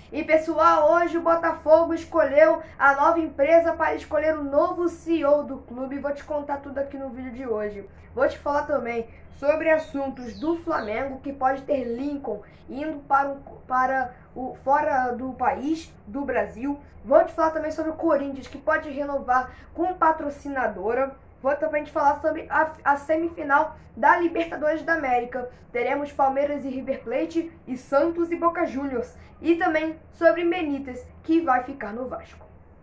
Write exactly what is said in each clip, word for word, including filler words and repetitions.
E pessoal, hoje o Botafogo escolheu a nova empresa para escolher o novo C E O do clube. Vou te contar tudo aqui no vídeo de hoje. Vou te falar também sobre assuntos do Flamengo, que pode ter Lincoln indo para o, para o fora do país, do Brasil. Vou te falar também sobre o Corinthians, que pode renovar com patrocinadora. Vou também te falar sobre a, a semifinal da Libertadores da América. Teremos Palmeiras e River Plate, e Santos e Boca Juniors. E também sobre Benítez, que vai ficar no Vasco.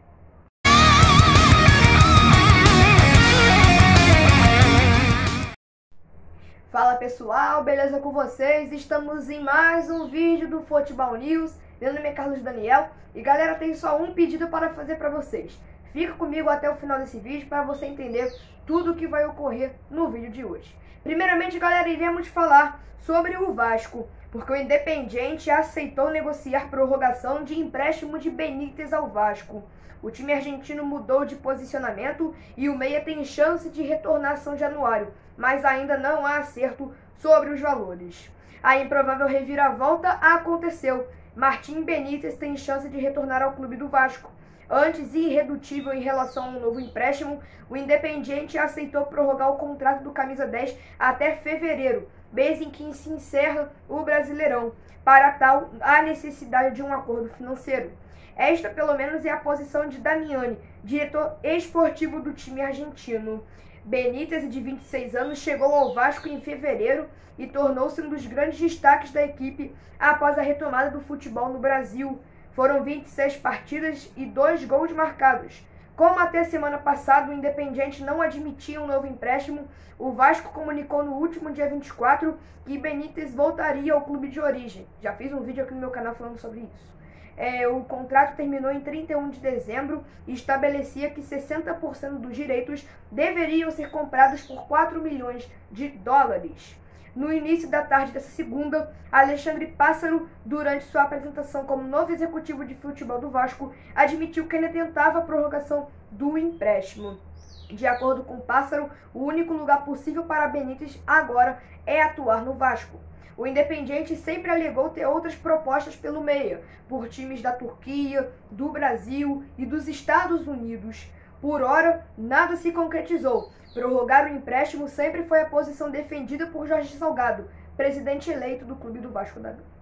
Fala pessoal, beleza com vocês? Estamos em mais um vídeo do Futebol News. Meu nome é Carlos Daniel e galera, tem só um pedido para fazer para vocês. Fica comigo até o final desse vídeo para você entender tudo o que vai ocorrer no vídeo de hoje. Primeiramente, galera, iremos falar sobre o Vasco, porque o Independiente aceitou negociar prorrogação de empréstimo de Benítez ao Vasco. O time argentino mudou de posicionamento e o meia tem chance de retornar a São Januário, mas ainda não há acerto sobre os valores. A improvável reviravolta aconteceu. Martim Benítez tem chance de retornar ao clube do Vasco. Antes irredutível em relação a um novo empréstimo, o Independiente aceitou prorrogar o contrato do camisa dez até fevereiro, mês em que se encerra o Brasileirão. Para tal, há necessidade de um acordo financeiro. Esta, pelo menos, é a posição de Damiani, diretor esportivo do time argentino. Benítez, de vinte e seis anos, chegou ao Vasco em fevereiro e tornou-se um dos grandes destaques da equipe após a retomada do futebol no Brasil. Foram vinte e seis partidas e dois gols marcados. Como até semana passada o Independiente não admitia um novo empréstimo, o Vasco comunicou no último dia vinte e quatro que Benítez voltaria ao clube de origem. Já fiz um vídeo aqui no meu canal falando sobre isso. É, o contrato terminou em trinta e um de dezembro e estabelecia que sessenta por cento dos direitos deveriam ser comprados por quatro milhões de dólares. No início da tarde dessa segunda, Alexandre Pássaro, durante sua apresentação como novo executivo de futebol do Vasco, admitiu que ainda tentava a prorrogação do empréstimo. De acordo com Pássaro, o único lugar possível para Benítez agora é atuar no Vasco. O Independiente sempre alegou ter outras propostas pelo meia, por times da Turquia, do Brasil e dos Estados Unidos. Por hora, nada se concretizou. Prorrogar o empréstimo sempre foi a posição defendida por Jorge Salgado, presidente eleito do clube do Vasco da Gama.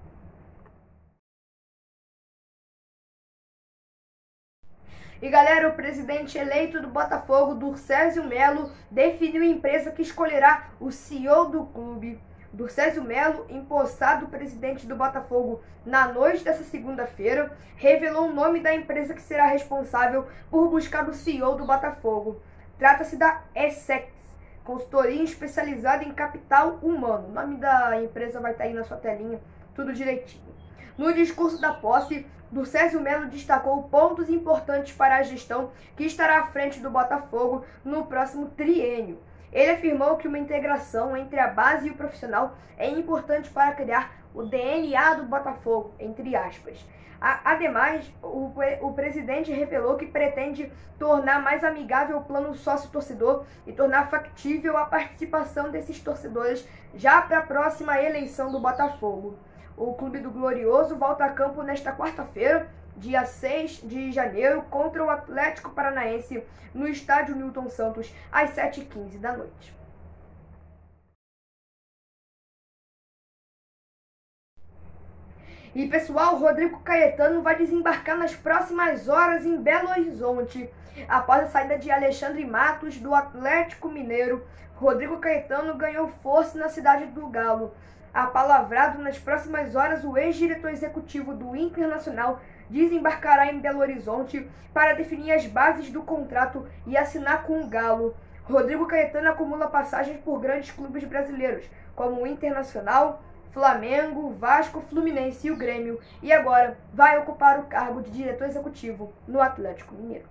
E galera, o presidente eleito do Botafogo, Durcésio Melo, definiu a empresa que escolherá o C E O do clube. Durcésio Melo, empossado presidente do Botafogo na noite dessa segunda-feira, revelou o nome da empresa que será responsável por buscar o C E O do Botafogo. Trata-se da Essex, consultoria especializada em capital humano. O nome da empresa vai estar aí na sua telinha, tudo direitinho. No discurso da posse, Durcésio Melo destacou pontos importantes para a gestão que estará à frente do Botafogo no próximo triênio. Ele afirmou que uma integração entre a base e o profissional é importante para criar o D N A do Botafogo, entre aspas. Ademais, o, o presidente revelou que pretende tornar mais amigável o plano sócio-torcedor e tornar factível a participação desses torcedores já para a próxima eleição do Botafogo. O Clube do Glorioso volta a campo nesta quarta-feira, dia seis de janeiro, contra o Atlético Paranaense no estádio Newton Santos, às sete e quinze da noite. E pessoal, Rodrigo Caetano vai desembarcar nas próximas horas em Belo Horizonte. Após a saída de Alexandre Matos do Atlético Mineiro, Rodrigo Caetano ganhou força na cidade do Galo. Apalavrado, nas próximas horas, o ex-diretor executivo do Internacional desembarcará em Belo Horizonte para definir as bases do contrato e assinar com o Galo. Rodrigo Caetano acumula passagens por grandes clubes brasileiros, como o Internacional, Flamengo, Vasco, Fluminense e o Grêmio, e agora vai ocupar o cargo de diretor executivo no Atlético Mineiro.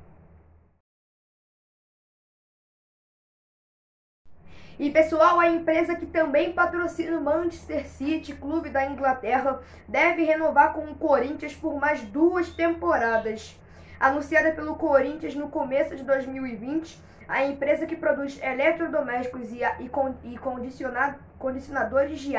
E pessoal, a empresa que também patrocina o Manchester City, clube da Inglaterra, deve renovar com o Corinthians por mais duas temporadas. Anunciada pelo Corinthians no começo de dois mil e vinte, a empresa que produz eletrodomésticos e, e, e condicionadores de ar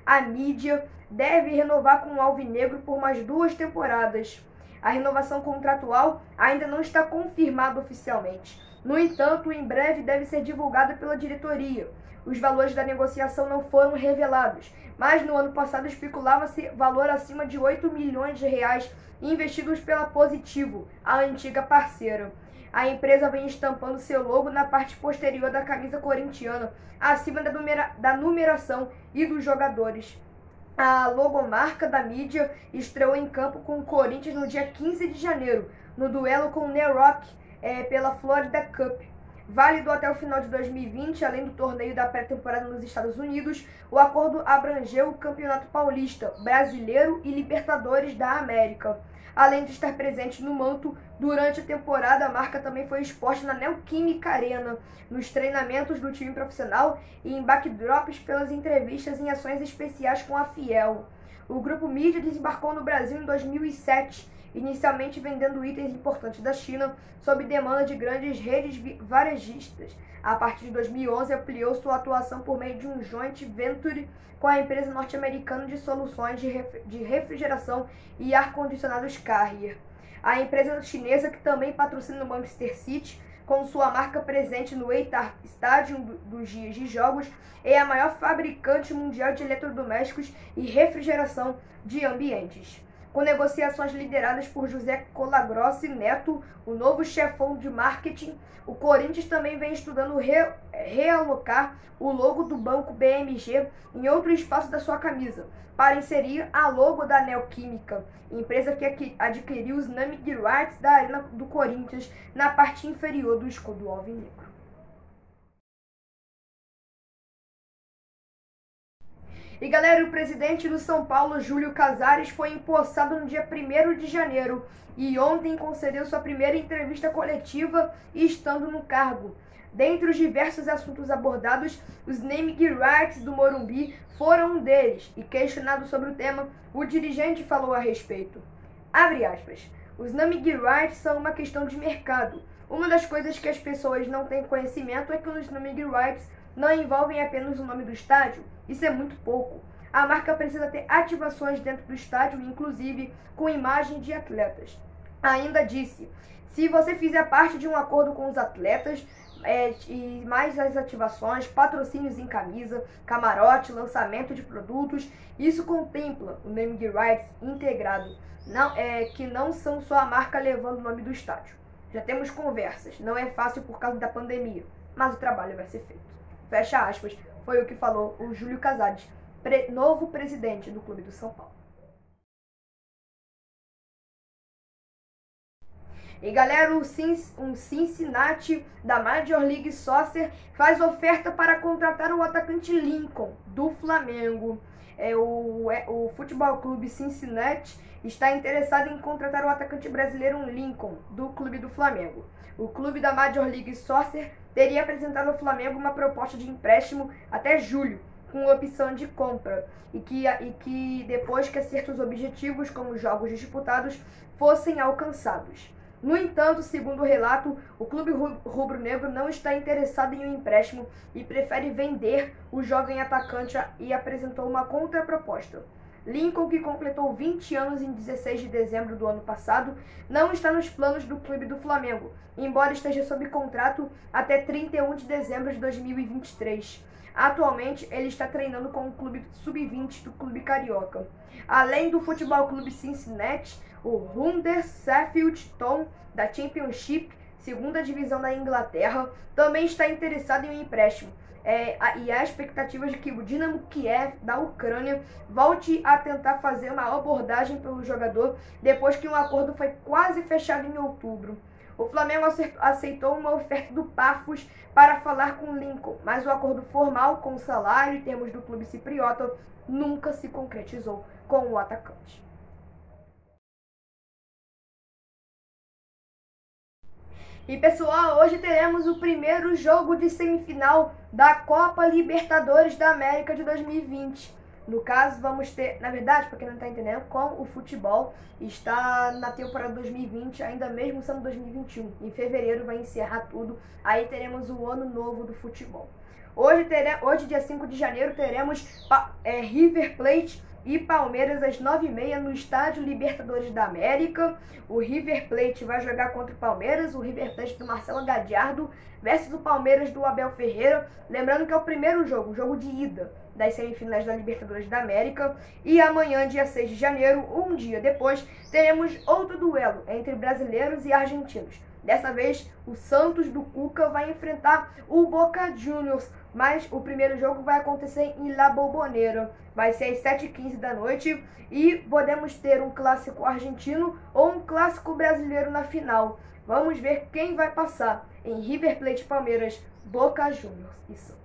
a mídia deve renovar com o Alvinegro por mais duas temporadas. A renovação contratual ainda não está confirmada oficialmente. No entanto, em breve deve ser divulgada pela diretoria. Os valores da negociação não foram revelados, mas no ano passado especulava-se valor acima de oito milhões de reais investidos pela Positivo, a antiga parceira. A empresa vem estampando seu logo na parte posterior da camisa corintiana, acima da, numera da numeração e dos jogadores. A logomarca da mídia estreou em campo com o Corinthians no dia quinze de janeiro, no duelo com o New York é, pela Florida Cup. Válido até o final de dois mil e vinte, além do torneio da pré-temporada nos Estados Unidos, o acordo abrangeu o Campeonato Paulista, Brasileiro e Libertadores da América. Além de estar presente no manto, durante a temporada a marca também foi exposta na Neoquímica Arena, nos treinamentos do time profissional e em backdrops pelas entrevistas em ações especiais com a Fiel. O grupo mídia desembarcou no Brasil em dois mil e sete, inicialmente vendendo itens importantes da China, sob demanda de grandes redes varejistas. A partir de dois mil e onze, ampliou sua atuação por meio de um joint venture com a empresa norte-americana de soluções de refrigeração e ar-condicionados Carrier. A empresa chinesa, que também patrocina o Manchester City, com sua marca presente no Etihad Stadium dos dias de jogos, é a maior fabricante mundial de eletrodomésticos e refrigeração de ambientes. Com negociações lideradas por José Colagrossi Neto, o novo chefão de marketing, o Corinthians também vem estudando re realocar o logo do banco B M G em outro espaço da sua camisa, para inserir a logo da Neoquímica, empresa que adquiriu os naming rights da Arena do Corinthians na parte inferior do escudo alvinegro. E galera, o presidente do São Paulo, Júlio Casares, foi empossado no dia primeiro de janeiro e ontem concedeu sua primeira entrevista coletiva estando no cargo. Dentre os diversos assuntos abordados, os naming rights do Morumbi foram um deles, e questionado sobre o tema, o dirigente falou a respeito. Abre aspas. Os naming rights são uma questão de mercado. Uma das coisas que as pessoas não têm conhecimento é que os naming rights não envolvem apenas o nome do estádio. Isso é muito pouco. A marca precisa ter ativações dentro do estádio, inclusive com imagem de atletas. Ainda disse, se você fizer parte de um acordo com os atletas, é, e mais as ativações, patrocínios em camisa, camarote, lançamento de produtos, isso contempla o naming rights integrado, não, é, que não são só a marca levando o nome do estádio. Já temos conversas, não é fácil por causa da pandemia, mas o trabalho vai ser feito. Fecha aspas, foi o que falou o Júlio Casares, pre- novo presidente do Clube do São Paulo. E galera, o Cincinnati da Major League Soccer faz oferta para contratar o atacante Lincoln, do Flamengo. É, o, é, o Futebol Clube Cincinnati está interessado em contratar o atacante brasileiro Lincoln, do Clube do Flamengo. O clube da Major League Soccer teria apresentado ao Flamengo uma proposta de empréstimo até julho, com opção de compra, e que, e que depois que certos objetivos, como jogos disputados, fossem alcançados. No entanto, segundo o relato, o clube rubro-negro não está interessado em um empréstimo e prefere vender o jovem atacante e apresentou uma contraproposta. Lincoln, que completou vinte anos em dezesseis de dezembro do ano passado, não está nos planos do clube do Flamengo, embora esteja sob contrato até trinta e um de dezembro de dois mil e vinte e três. Atualmente, ele está treinando com o clube sub vinte do clube carioca. Além do Futebol Clube Cincinnati, o Huddersfield Town da Championship, segunda divisão da Inglaterra, também está interessado em um empréstimo. É, e há expectativas de que o Dinamo Kiev da Ucrânia volte a tentar fazer uma abordagem pelo jogador depois que um acordo foi quase fechado em outubro. O Flamengo aceitou uma oferta do Pafos para falar com Lincoln, mas o acordo formal com o salário e termos do clube cipriota nunca se concretizou com o atacante. E pessoal, hoje teremos o primeiro jogo de semifinal da Copa Libertadores da América de dois mil e vinte. No caso, vamos ter, na verdade, para quem não está entendendo, como o futebol está na temporada dois mil e vinte, ainda mesmo sendo dois mil e vinte e um. Em fevereiro vai encerrar tudo, aí teremos o ano novo do futebol. Hoje, tere... Hoje dia cinco de janeiro, teremos é, River Plate e Palmeiras às nove e meia no Estádio Libertadores da América. O River Plate vai jogar contra o Palmeiras, o River Plate do Marcelo Gadiardo versus o Palmeiras do Abel Ferreira. Lembrando que é o primeiro jogo, o jogo de ida das semifinais da Libertadores da América. E amanhã, dia seis de janeiro, um dia depois, teremos outro duelo entre brasileiros e argentinos. Dessa vez, o Santos do Cuca vai enfrentar o Boca Juniors, mas o primeiro jogo vai acontecer em La Bombonera. Vai ser às sete e quinze da noite e podemos ter um clássico argentino ou um clássico brasileiro na final. Vamos ver quem vai passar em River Plate, Palmeiras, Boca Juniors e Santos.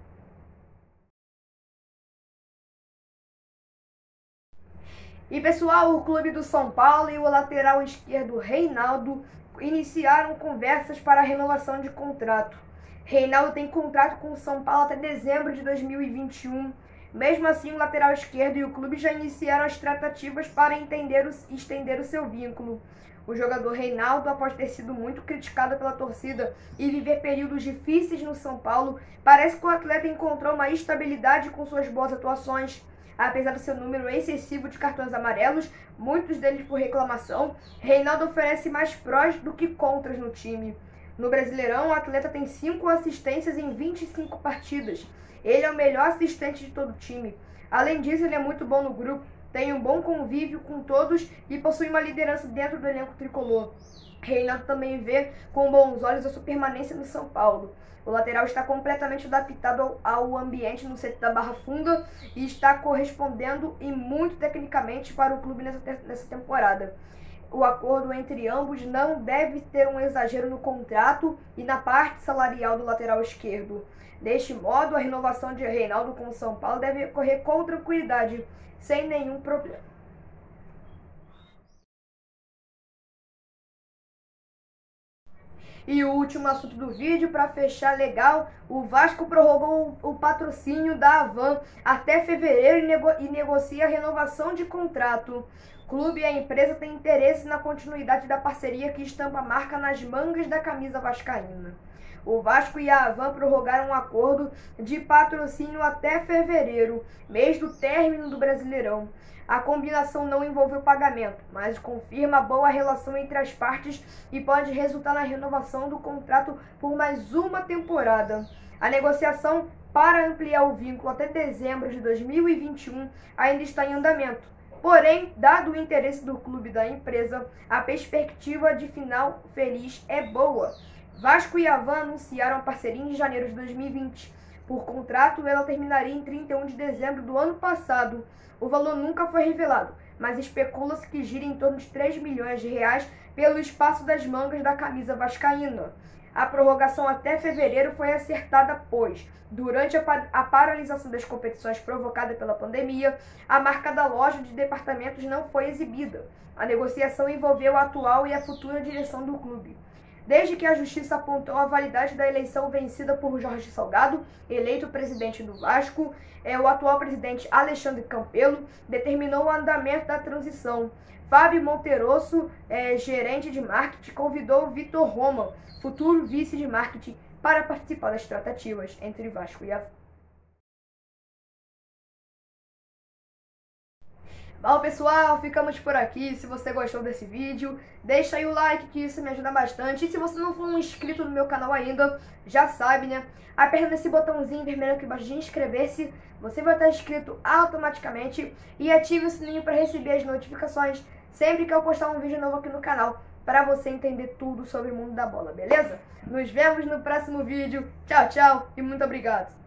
E pessoal, o clube do São Paulo e o lateral esquerdo Reinaldo iniciaram conversas para a renovação de contrato. Reinaldo tem contrato com o São Paulo até dezembro de dois mil e vinte e um. Mesmo assim, o lateral esquerdo e o clube já iniciaram as tratativas para entender o, estender o seu vínculo. O jogador Reinaldo, após ter sido muito criticado pela torcida e viver períodos difíceis no São Paulo, parece que o atleta encontrou uma estabilidade com suas boas atuações. Apesar do seu número excessivo de cartões amarelos, muitos deles por reclamação, Reinaldo oferece mais prós do que contras no time. No Brasileirão, o atleta tem cinco assistências em vinte e cinco partidas. Ele é o melhor assistente de todo o time. Além disso, ele é muito bom no grupo, tem um bom convívio com todos e possui uma liderança dentro do elenco tricolor. Reinaldo também vê com bons olhos a sua permanência no São Paulo. O lateral está completamente adaptado ao ambiente no C T da Barra Funda e está correspondendo e muito tecnicamente para o clube nessa, nessa temporada. O acordo entre ambos não deve ter um exagero no contrato e na parte salarial do lateral esquerdo. Deste modo, a renovação de Reinaldo com o São Paulo deve ocorrer com tranquilidade, sem nenhum problema. E o último assunto do vídeo, para fechar legal, o Vasco prorrogou o patrocínio da Havan até fevereiro e, nego e negocia a renovação de contrato. O clube e a empresa têm interesse na continuidade da parceria que estampa a marca nas mangas da camisa vascaína. O Vasco e a Havan prorrogaram um acordo de patrocínio até fevereiro, mês do término do Brasileirão. A combinação não envolveu pagamento, mas confirma a boa relação entre as partes e pode resultar na renovação do contrato por mais uma temporada. A negociação para ampliar o vínculo até dezembro de dois mil e vinte e um ainda está em andamento. Porém, dado o interesse do clube e da empresa, a perspectiva de final feliz é boa. Vasco e Havan anunciaram a parceria em janeiro de dois mil e vinte. Por contrato, ela terminaria em trinta e um de dezembro do ano passado. O valor nunca foi revelado, mas especula-se que gira em torno de três milhões de reais pelo espaço das mangas da camisa vascaína. A prorrogação até fevereiro foi acertada, pois, durante a, pa a paralisação das competições provocada pela pandemia, a marca da loja de departamentos não foi exibida. A negociação envolveu a atual e a futura direção do clube. Desde que a Justiça apontou a validade da eleição vencida por Jorge Salgado, eleito presidente do Vasco, é, o atual presidente Alexandre Campelo determinou o andamento da transição. Fábio Monterosso, é, gerente de marketing, convidou Vitor Roma, futuro vice de marketing, para participar das tratativas entre Vasco e Havan. Bom, pessoal, ficamos por aqui. Se você gostou desse vídeo, deixa aí o like, que isso me ajuda bastante. E se você não for um inscrito no meu canal ainda, já sabe, né? Aperta nesse botãozinho vermelho aqui embaixo de inscrever-se. Você vai estar inscrito automaticamente. E ative o sininho para receber as notificações sempre que eu postar um vídeo novo aqui no canal, para você entender tudo sobre o mundo da bola, beleza? Nos vemos no próximo vídeo. Tchau, tchau e muito obrigado.